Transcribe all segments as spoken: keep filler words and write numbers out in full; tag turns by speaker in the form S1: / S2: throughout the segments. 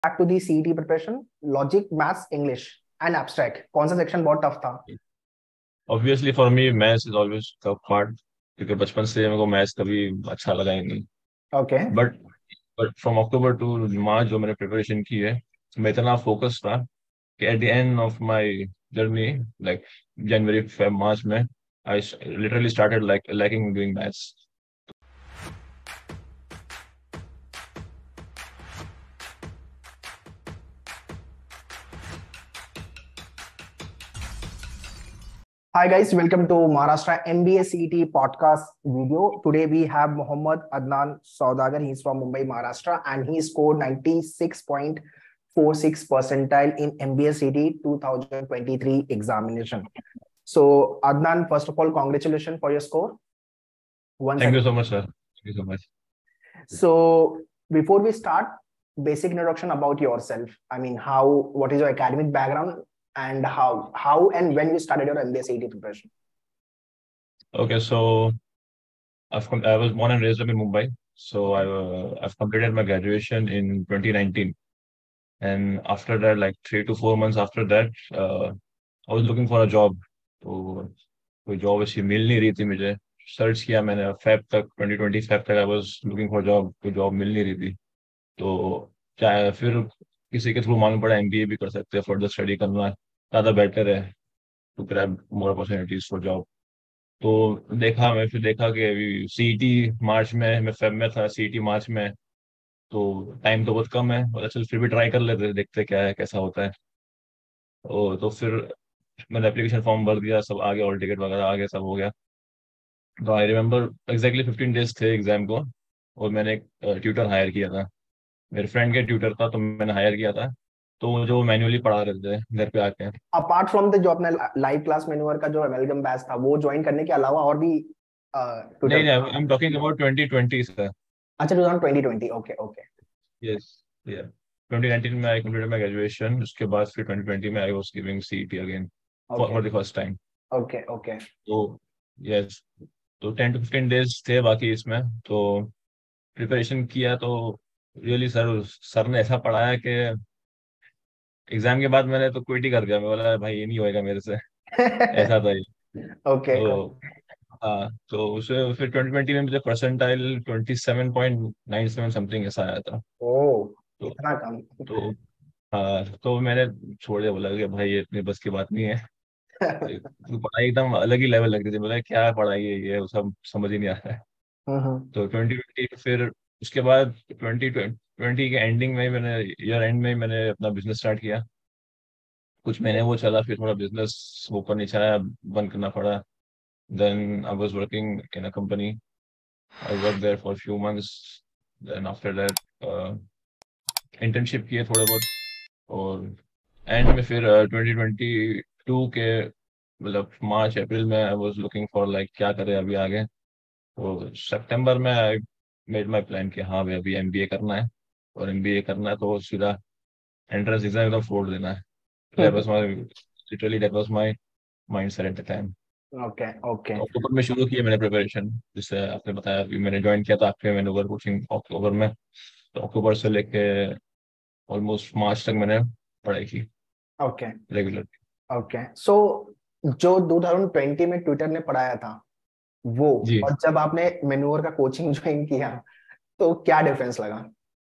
S1: back to the C E T preparation, logic, maths, English, and abstract. कौन सा section बहुत tough था?
S2: Obviously for me maths is always tough part, क्योंकि बचपन से मेरे को मैथ्स कभी अच्छा लगा ही नहीं।
S1: Okay.
S2: But but from October to March जो मैंने प्रिपरेशन की है, मैं इतना फोकस था कि at the end of my journey, like January Feb March में, I literally started like liking doing maths.
S1: Hi guys, welcome to Maharashtra M B A C E T podcast video. Today we have Mohammad Adnan Saudagar. He's from Mumbai, Maharashtra, and he scored ninety-six point four six percentile in M B A C E T twenty twenty-three examination. So Adnan, first of all, congratulations for your score. Once
S2: thank you
S1: again.
S2: So much sir, thank you so much.
S1: So before we start, basic introduction about yourself. I mean, how, what is your academic background, and how, how and when you started your M B A C E T preparation?
S2: Okay, so I've com- I was born and raised up in Mumbai, so I uh, I've completed my graduation in twenty nineteen. And after that, like three to four months after that, uh, I was looking for a job. तो कोई job अच्छी मिल नहीं रही थी मुझे। Search किया मैंने Feb तक, ट्वेंटी ट्वेंटी फेब तक I was looking for job, कोई जॉब मिल नहीं रही थी। तो चाहे फिर किसी के थ्रू मालूम पड़ा एमबीए भी कर सकते हैं, फर्दर स्टडी करना ज़्यादा बेटर है to grab more opportunities for job. तो देखा मैं, फिर देखा कि अभी सीईटी मार्च में, मैं फेब में था, सीईटी मार्च में, तो टाइम तो बहुत कम है, और चल फिर भी ट्राई कर लेते हैं, देखते क्या है कैसा होता है। ओ, तो फिर मैंने एप्लीकेशन फॉर्म भर दिया, सब आ गया, ऑल टिकट वगैरह आ गया, सब हो गया। तो I remember exactly fifteen days थे एग्जाम को, और मैंने एक ट्यूटर हायर किया था। मेरे फ्रेंड के ट्यूटर था, तो मैंने हायर किया था। तो वो जो मैन्युअली पढ़ा रहे थे घर पे आके।
S1: अपार्ट फ्रॉम द जो अपना लाइव क्लास मेन्यूअर का जो अमेलगम बैच था, वो ज्वाइन करने के अलावा और भी ट्विटर?
S2: नहीं नहीं, I am talking about twenty twenty sir.
S1: अच्छा, twenty twenty, okay okay.
S2: Yes, yeah twenty nineteen में आई कंप्लीटेड माय ग्रेजुएशन, उसके बाद फिर ट्वेंटी ट्वेंटी में I was giving CET again for
S1: okay
S2: for the first time.
S1: Okay okay.
S2: तो yes, तो ten to fifteen days थे बाकी इसमें। तो प्रिपरेशन किया, तो रियली सर सर ने ऐसा पढ़ाया कि एग्जाम के बाद मैंने तो क्विट ही कर दिया। मैं बोला भाई ये नहीं होएगा मेरे से, ऐसा था ये।
S1: ओके
S2: तो हाँ, तो उसे फिर ट्वेंटी ट्वेंटी में मुझे percentile twenty seven point nine seven something ऐसा आया था।
S1: ओ,
S2: तो
S1: इतना कम?
S2: तो हाँ, तो मैंने छोड़ दिया, बोला कि भाई ये इतनी बस की बात नहीं है। तो पढ़ाई एकदम अलग ही लेवल लगती थी, बोला क्या पढ़ाई है ये, वो सब समझ ही नहीं आ रहा है।
S1: हम्म।
S2: तो ट्वेंटी ट्वेंटी फिर उसके बाद ट्वेंटी ट्वेंटी के एंडिंग में ही मैंने, ईयर एंड में ही मैंने अपना बिजनेस स्टार्ट किया। कुछ महीने वो चला, फिर थोड़ा बिजनेस ऊपर नीचे आया, बंद करना पड़ा। Then I was working in a company, I work there for few months. Then after that internship किए थोड़े बहुत। और एंड में फिर ट्वेंटी ट्वेंटी टू के, मतलब मार्च अप्रैल में, I was looking for like क्या करें अभी आगे। तो सितंबर में आई मेड माई प्लान कि हाँ भाई अभी एमबीए करना है, और एमबीए करना है तो सीधा एंट्रेंस एग्जाम एकदम फोड़ देना है। That was my, literally that was my mindset at the time.
S1: Okay okay.
S2: तो अक्टूबर में शुरू किया मैंने प्रिपरेशन, जिससे आपने बताया अभी मैंने ज्वाइन किया था आपके मैंने कोचिंग अक्टूबर में। तो अक्टूबर से लेके ऑलमोस्ट मार्च तक मैंने पढ़ाई की
S1: ओके
S2: रेगुलर।
S1: ओके। सो जो ट्वेंटी ट्वेंटी में ट्विटर ने पढ़ाया था वो,
S2: जी
S1: और जब आपने मेन्योर का कोचिंग ज्वाइन किया, तो क्या डिफरेंस लगा?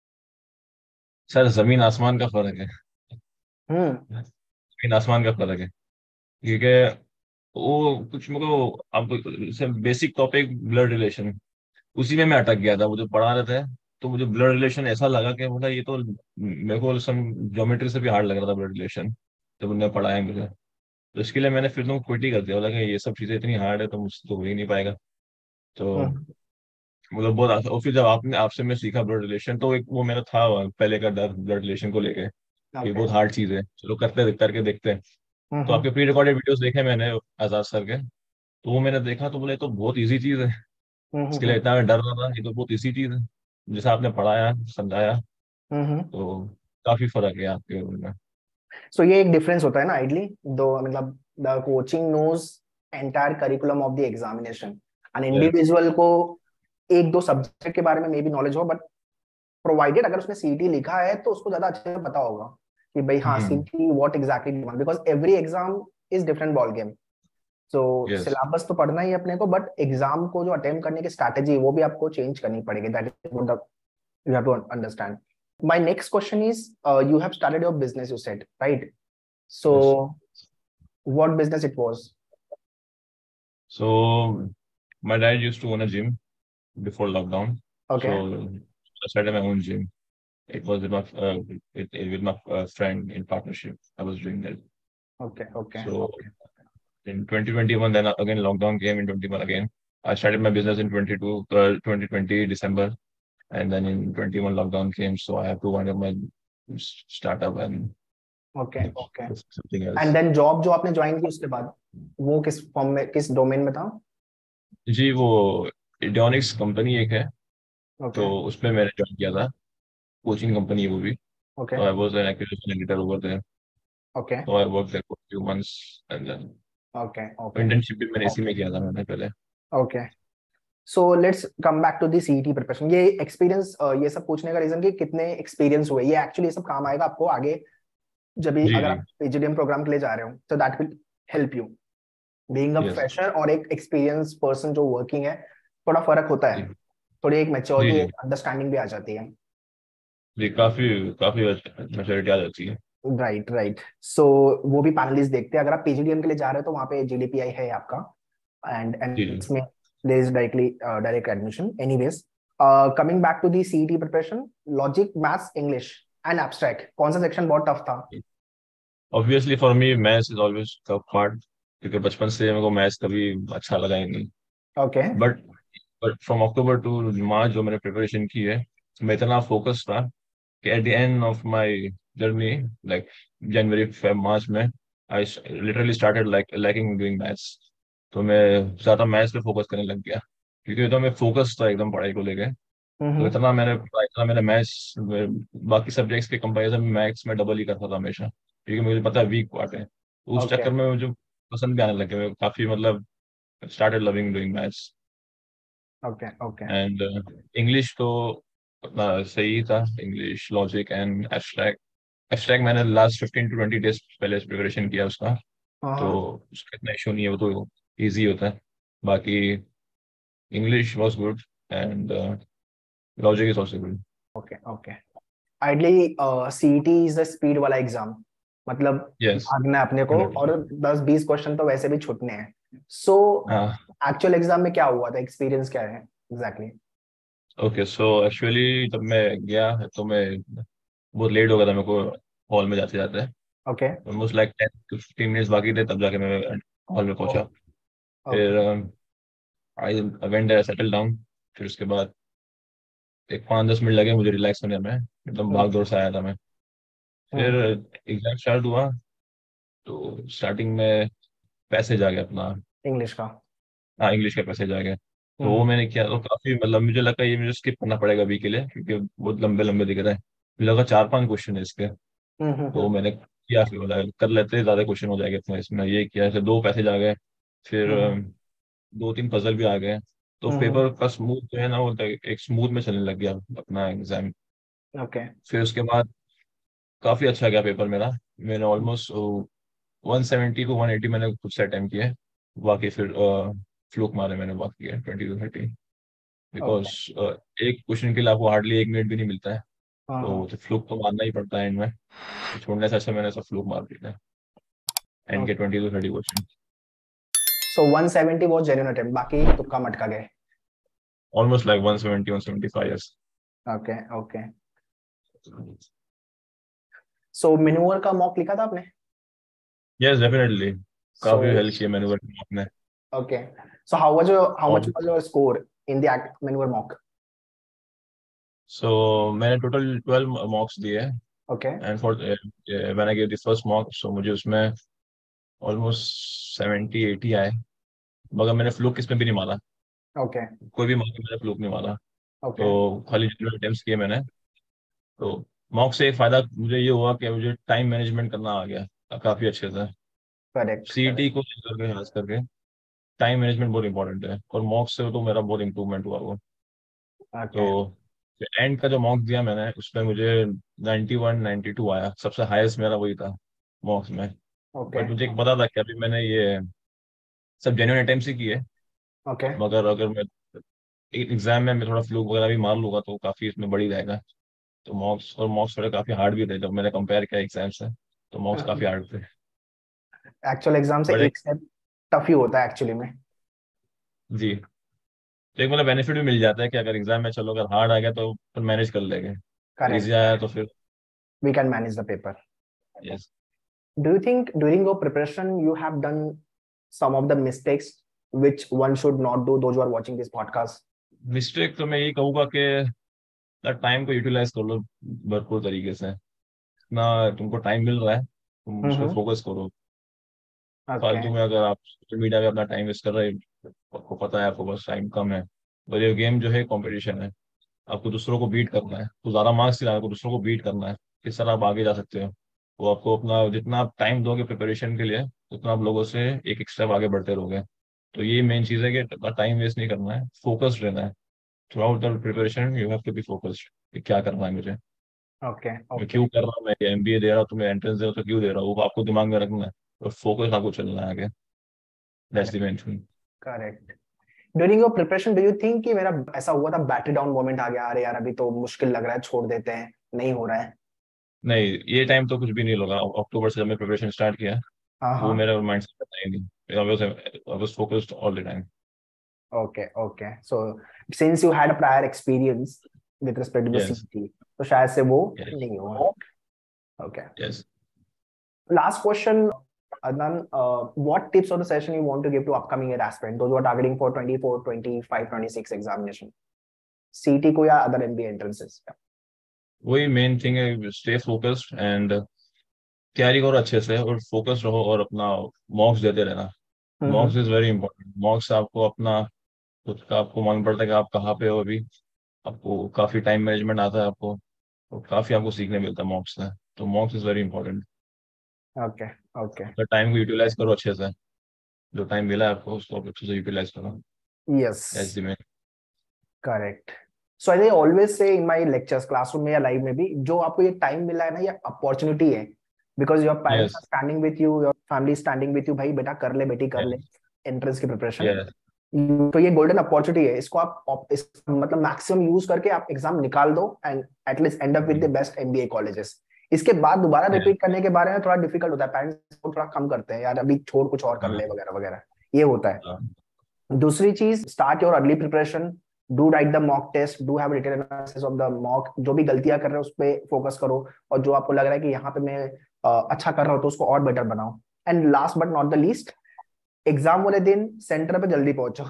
S2: सर, जमीन आसमान का फर्क है।
S1: हम्म।
S2: जमीन आसमान का फर्क है, क्योंकि वो कुछ मेरे को, अब बेसिक टॉपिक ब्लड रिलेशन, उसी में मैं अटक गया था, वो जो पढ़ा रहे थे। तो मुझे ब्लड रिलेशन ऐसा लगा कि मतलब ये तो मेरे को सम ज्योमेट्री से भी हार्ड लग रहा था ब्लड रिलेशन, जब उन्होंने पढ़ाया मुझे। तो इसके लिए मैंने फिर तो क्विट ही कर दिया, बोला कि ये सब चीजें इतनी हार्ड है तो मुझसे तो हो ही नहीं पाएगा। तो
S1: हम्म।
S2: मतलब बहुत आसान- और फिर जब आपने आपसे मैं सीखा ब्लड रिलेशन, तो एक वो मेरा था पहले का डर ब्लड रिलेशन को लेके, ये
S1: ओके।
S2: बहुत हार्ड चीज है, चलो करते करके देखते हैं। तो
S1: हम्म
S2: आपके प्री रिकॉर्डेड वीडियोस देखे मैंने आजाद सर के, तो वो मैंने देखा तो बोले ये तो बहुत इजी चीज है, इसके लिए
S1: हम्म
S2: इतना मैं डर रहा था, ये तो बहुत इजी चीज है जैसा आपने पढ़ाया समझाया।
S1: हम्म।
S2: तो काफी फर्क है आपके उनमें।
S1: सो ये एक डिफरेंस होता है ना आइडली, दो मतलब the coaching knows entire curriculum of the examination, an
S2: yes,
S1: individual को एक दो सब्जेक्ट के बारे में मे बी नॉलेज हो, बट प्रोवाइडेड अगर उसने सीईटी लिखा है तो उसको ज्यादा अच्छे से पता होगा कि भाई हाँ
S2: हम्म।
S1: CET what exactly, because every exam is different ball game. So
S2: yes.
S1: Syllabus तो पढ़ना ही है अपने को, बट एग्जाम को जो अटेम्प्ट करने की स्ट्रैटेजी वो भी आपको चेंज करनी पड़ेगी, that is what you have to understand. My next question is, you have started your business you said, right? So
S2: yes.
S1: What business it was?
S2: So my dad used to own a gym before lockdown.
S1: Okay
S2: So I started my own gym. It was with my uh, it, it, with my uh, friend in partnership. I was doing that.
S1: Okay okay
S2: So
S1: okay
S2: in twenty twenty-one, then again lockdown came in twenty-one again. I started my business in twenty-two, uh, twenty twenty December, and then in twenty-one lockdown came. So I have to wind up my s- startup and
S1: okay okay.
S2: do something
S1: and
S2: else.
S1: Then job जो आपने join की उसके बाद, वो किस form में, किस domain में था?
S2: जी वो इडियोनिक्स कंपनी एक है,
S1: ओके
S2: तो उसमें मैंने ज्वाइन किया था। कोचिंग कंपनी है वो भी।
S1: Okay
S2: So I was an acquisition editor over there.
S1: Okay
S2: So I worked there for a few months and then
S1: okay okay
S2: internship भी मैंने इसी में किया था मैंने पहले।
S1: Okay. So let's come back to the CET preparation. ये experience, ये सब पूछने का रीजन कि कितने एक्सपीरियंस हुए, ये एक्चुअली ये सब काम आएगा आपको आगे जब भी
S2: जी
S1: अगर
S2: जी।
S1: आप पीजीडीएम प्रोग्राम के लिए जा रहे हो, तो that will help you being a
S2: yes.
S1: Fresher और एक एक्सपीरियंस पर्सन जो वर्किंग है। थोड़ा फर्क होता
S2: जी
S1: है, थोड़ी एक
S2: जी।
S1: मेच्योरिटी,
S2: जी
S1: एक अंडरस्टैंडिंग भी आ जाती है।
S2: जी, काफी काफी मैच्योरिटी आ जाती है।
S1: Right right. सो वो भी पैनलिस्ट देखते हैं, अगर आप पीजीडीएम के लिए जा रहे हो तो वहाँ पे जीडीपीआई है आपका, एंड
S2: जी
S1: एंड
S2: जी।
S1: इसमें there is directly direct admission anyways. Coming back to the CET preparation, logic, maths, English and abstract, कौन सा सेक्शन बहुत टफ था?
S2: Obviously for me maths is always tough part, क्योंकि बचपन से मेरे को मैथ्स कभी अच्छा लगा ही नहीं।
S1: Okay
S2: but but from October to March जो मैंने प्रिपरेशन की है, मैं इतना फोकस था कि at the end of my journey, like January Feb March में, I literally started like lacking doing maths. तो मैं ज्यादा मैथ्स पे फोकस करने लग गया, क्योंकि तो मैं फोकस था एकदम पढ़ाई को लेके। तो
S1: हम्म
S2: इतना मैंने इतना मैंने मैथ्स बाकी सब्जेक्ट्स के कंपैरिजन में मैथ्स में डबल ही करता था हमेशा, क्योंकि मुझे पता है वीक पार्ट है। तो उस
S1: ओके
S2: चक्कर में मुझे पसंद भी आने लग गया, मैं काफी मतलब started loving doing maths.
S1: Okay okay
S2: and English तो अपना सही था, English logic and abstract. Abstract मैंने last fifteen to twenty days पहले प्रिपरेशन किया उसका, तो
S1: हाँ
S2: उसका इतना इशू नहीं है, वो तो ईजी होता है। बाकी English was good and logic is also good.
S1: Okay okay. Ideally CET is the speed वाला एग्जाम, मतलब
S2: यस।
S1: भागना है अपने को, और दस बीस क्वेश्चन तो वैसे भी छूटने हैं। सो
S2: हाँ।
S1: एक्चुअल एग्जाम में क्या हुआ था, एक्सपीरियंस क्या है एग्जैक्टली?
S2: ओके सो एक्चुअली जब मैं गया तो मैं बहुत लेट हो गया था मेरे को हॉल में जाते जाते।
S1: Okay
S2: almost like ten to fifteen minutes बाकी थे तब जाके मैं हॉल में पहुंचा।
S1: ओके
S2: फिर I went there, settle down. फिर उसके बाद एक पाँच दस मिनट लगे मुझे रिलैक्स होने में, एकदम भाग दौड़ से आया था मैं। फिर एग्जाम स्टार्ट हुआ, तो स्टार्टिंग में पैसेज आ गया अपना।
S1: इंग्लिश का।
S2: हाँ इंग्लिश का पैसेज आ गया। तो वो
S1: हम्म
S2: मैंने किया, तो काफी मतलब मुझे लगा ये मुझे स्किप करना पड़ेगा अभी के लिए, क्योंकि बहुत लंबे लंबे दिख रहे हैं। मुझे लगा चार पांच क्वेश्चन है इसके।
S1: हम्म हम्म
S2: तो
S1: हम्म
S2: मैंने किया, फिर बोला कर लेते हैं, ज्यादा क्वेश्चन हो जाएंगे अपने इसमें, ये किया। ऐसे दो पैसेज आ गए। फिर
S1: हम्म
S2: अ, दो तीन पजल भी आ गए। तो
S1: हम्म,
S2: पेपर का स्मूथ जो है ना, वो एक स्मूथ में चलने लग गया अपना एग्जाम।
S1: ओके
S2: फिर उसके बाद काफी अच्छा गया पेपर मेरा। मैंने almost one seventy two one eighty मैंने खुद से अटेम्प्ट किए। बाकी फिर फ्लूक मारे मैंने बाकी twenty two thirty, because
S1: okay
S2: एक क्वेश्चन के लिए आपको हार्डली एक मिनट भी नहीं मिलता है।
S1: हाँ हाँ
S2: तो, तो फ्लूक तो मारना ही पड़ता है एंड में। तो छोड़ने से अच्छा मैंने सब फ्लूक मार दिया था एंड के
S1: okay.
S2: Twenty two thirty question.
S1: So one seventy वो जेन्युइन अटेम्प्ट, बाकी तुक्का मटका गए?
S2: Almost like one seventy one seventy five.
S1: Okay okay. So manoeuvre का मॉक लिखा था आपने?
S2: Yes definitely.
S1: सो
S2: काफी हेल्प किया मैंने आपने।
S1: Okay. So how was your, how much
S2: और
S1: was your score in the manoeuvre mock?
S2: So मैंने टोटल ट्वेल्व मॉक्स दिए।
S1: Okay
S2: and for when I give the first mock, so मुझे उसमें almost seventy eighty आए। मगर मैंने fluke किस में भी नहीं मारा,
S1: ओके
S2: कोई भी मॉक में मैंने फ्लूक नहीं मारा।
S1: ओके
S2: तो खाली जितने अटेम्प्ट्स किए मैंने। तो मॉक से एक फायदा मुझे ये हुआ कि मुझे टाइम मैनेजमेंट करना आ गया काफी अच्छे से।
S1: Correct
S2: CET
S1: correct.
S2: को लेकर खास करके टाइम मैनेजमेंट बहुत इंपॉर्टेंट है, और मॉक से तो मेरा बहुत इंप्रूवमेंट हुआ वो।
S1: ओके
S2: तो एंड का जो मॉक्स दिया मैंने उसमें मुझे नाइंटी वन नाइंटी टू आया, सबसे हाईएस्ट मेरा वही था मॉक्स में।
S1: ओके
S2: बट मुझे एक पता था कि अभी मैंने ये सब जेन्युइन अटेम्प्ट ही किए,
S1: ओके
S2: मगर अगर मैं एक एग्जाम में मैं थोड़ा फ्लूक वगैरह भी मार लूंगा तो काफी इसमें बढ़ ही जाएगा। तो मॉक्स और मॉक्स थोड़े काफी हार्ड भी थे जब मैंने कंपेयर किया एग्जाम से, तो मॉक्स काफी हार्ड थे।
S1: एक्चुअल एग्जाम से
S2: बट एक
S1: एक स्टेप टफ ही होता है एक्चुअली में।
S2: जी, तो एक मतलब बेनिफिट भी मिल जाता है कि अगर एग्जाम में चलो अगर हार्ड आ गया तो फिर मैनेज कर लेंगे, इजी
S1: करेक्ट
S2: आया तो
S1: करेक्ट,
S2: फिर।
S1: We can manage the paper.
S2: Yes.
S1: Do you think during your preparation you have done some of the mistakes which one should not do, those who are watching this podcast?
S2: Mistake तो मैं यही कहूंगा कि time को utilise कर लो भरपूर तरीके से। ना तुमको टाइम मिल रहा है तुम उस पर
S1: हम्म।
S2: फोकस करो।
S1: ओके
S2: फालतू में अगर आप सोशल मीडिया पे अपना टाइम वेस्ट कर रहे हो, आपको पता है आपको बस टाइम कम है, और ये गेम जो है कंपटीशन है, आपको दूसरों को बीट करना है, तो ज्यादा मार्क्स से आपको दूसरों को बीट करना है, किस तरह आप आगे जा सकते हो। वो आपको अपना जितना आप टाइम दोगे प्रिपरेशन के लिए उतना आप लोगों से एक एक स्टेप आगे बढ़ते रहोगे। तो ये मेन चीज़ है कि टाइम वेस्ट नहीं करना है, फोकस्ड रहना है। Throughout the preparation you have to be focused कि क्या करना है मुझे,
S1: ओके
S2: मैं
S1: ओके
S2: क्यों कर रहा हूँ, मैं एमबीए दे रहा हूँ तो मैं एंट्रेंस दे रहा हूँ तो क्यों दे रहा हूँ, वो आपको दिमाग में रखना है और फोकस आपको चलना है आगे। That's the
S1: correct
S2: main thing.
S1: Correct. During your preparation do you think कि मेरा ऐसा हुआ था बैटरी डाउन मोमेंट आ गया, अरे यार अभी तो मुश्किल लग रहा है, छोड़ देते हैं, नहीं हो रहा है?
S2: नहीं, ये टाइम तो कुछ भी नहीं लगा, अक्टूबर से जब मैं प्रिपरेशन स्टार्ट किया
S1: हाँ
S2: वो
S1: हाँ।
S2: मेरा माइंड सेट था ही नहीं, I was I was focused all the time.
S1: Okay okay, so since you had a prior experience with respect to the
S2: yes
S1: city, तो शायद से वो
S2: यस
S1: नहीं हुआ। Okay,
S2: yes.
S1: last question, Adnan, uh, what tips or the session you want to give to upcoming year aspirant, those who are targeting for twenty-four, twenty-five, twenty-six examination, C T को या other M B A entrances?
S2: वही main thing है, stay focused and तैयारी करो अच्छे से और focus रहो और अपना मॉक्स देते रहना।
S1: Hmm.
S2: Mocks is very important, mocks आपको अपना खुद का आपको मालूम पड़ता है कि आप कहाँ पे हो अभी, आपको काफी टाइम मैनेजमेंट आता है आपको, और काफी आपको सीखने मिलता है मॉक्स से। तो mocks is very important.
S1: Okay okay.
S2: तो टाइम को यूटिलाइज करो अच्छे से, जो टाइम मिला है आपको उसको आप अच्छे से यूटिलाइज करो।
S1: Yes,
S2: that's the main.
S1: Correct. So I always say in my lectures, classroom में या लाइव में भी, जो आपको ये टाइम मिला है ना, ये अपॉर्चुनिटी है, because your parents
S2: yes
S1: are standing with you, your family standing with you, भाई बेटा कर ले, बेटी कर ले
S2: यस
S1: एंट्रेंस की प्रिपरेशन।
S2: यस
S1: तो ये गोल्डन अपॉर्चुनिटी है, इसको आप op- इस, मतलब मैक्सिमम यूज करके आप एग्जाम निकाल दो and at least end up with the best MBA colleges. इसके बाद दोबारा रिपीट करने के बारे में थोड़ा डिफिकल्ट होता है, पेरेंट्स को थोड़ा कम करते हैं, यार अभी छोड़ कुछ और कर ले वगैरह वगैरह, ये होता है। दूसरी चीज, start your early preparation, do write the mock test, do have written analysis of the mock, जो भी गलतियां कर रहे हो उस पर फोकस करो, और जो आपको लग रहा है कि यहाँ पे मैं uh, अच्छा कर रहा हूँ तो उसको और बेटर बनाओ। And last but not the least, exam वाले दिन सेंटर पे जल्दी पहुंचो।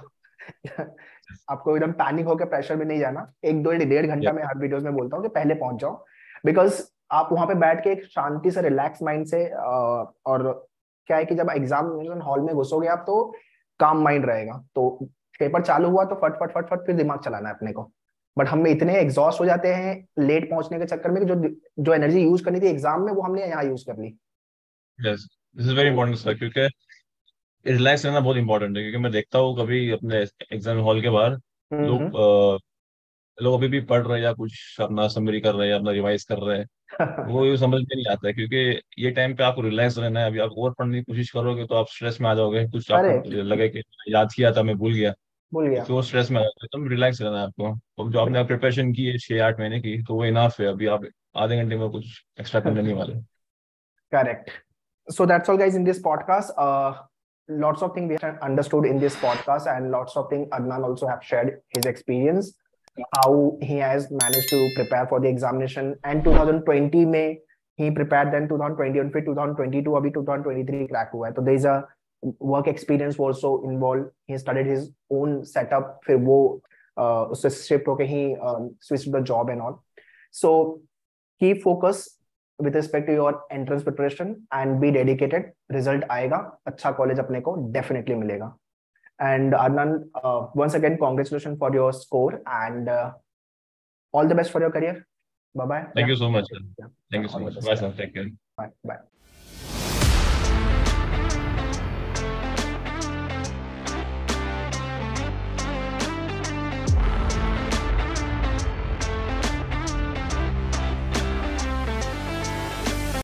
S1: आपको एकदम पैनिक होकर प्रेशर में नहीं जाना, एक दो डेढ़ घंटा
S2: यस
S1: में हर वीडियोस में बोलता हूँ कि पहले पहुंच जाओ, बिकॉज आप वहां पे बैठ के एक शांति से रिलैक्स माइंड से अ, और क्या है कि जब एग्जामिनेशन हॉल में घुसोगे आप तो काम माइंड रहेगा, तो पेपर चालू हुआ तो फट फट फट फट फिर दिमाग चलाना है अपने को। बट हम इतने एग्जॉस्ट हो जाते हैं लेट पहुंचने के चक्कर में कि जो जो एनर्जी यूज करनी थी एग्जाम में वो हमने यहाँ यूज कर ली।
S2: यस, दिस इज वेरी
S1: तो
S2: इंपॉर्टेंट सर, क्योंकि रिलैक्स रहना बहुत इंपॉर्टेंट है। क्योंकि मैं देखता हूँ कभी अपने एग्जाम हॉल के बाहर
S1: हम्म
S2: लोग लोग अभी भी पढ़ रहे हैं या कुछ अपना समरी कर रहे हैं, अपना रिवाइज कर रहे हैं, वो ये समझ में नहीं आता है। क्योंकि ये टाइम पे आपको रिलैक्स रहना है। अभी आप और पढ़ने की कोशिश करोगे तो आप स्ट्रेस में आ जाओगे, कुछ आपको
S1: करेक्ट,
S2: लगे कि याद किया था मैं भूल गया,
S1: भूल
S2: तो
S1: गया।
S2: फिर वो स्ट्रेस में आ जाओगे। तुम रिलैक्स रहना है आपको। अब जो आपने प्रिपरेशन की है छह आठ महीने की, तो वो इनाफ है, अभी आप आधे घंटे में कुछ एक्स्ट्रा करने नहीं वाले।
S1: Correct. So that's all, guys, in this podcast. Uh, lots of things we have understood in this podcast, and lots of things Adnan also have shared his experience, how he has managed to prepare for the examination. And twenty twenty में he prepared, then twenty twenty and फिर twenty twenty-two, अभी twenty twenty-three crack हुआ है, तो there is a work experience also involved. He started his own setup, फिर वो uh, उससे shift होके ही uh, switched to the job and all. So keep focus with respect to your entrance preparation and be dedicated. Result आएगा, अच्छा college अपने को definitely मिलेगा. And Adnan, uh, once again, congratulations for your score, and uh, all the best for your career. Bye bye.
S2: Thank
S1: Yeah,
S2: you so much
S1: thank you.
S2: Sir.
S1: Yeah,
S2: thank
S1: yeah,
S2: you so
S1: all the
S2: much,
S1: best.
S2: Bye
S1: Yeah,
S2: sir, take care.
S1: bye bye.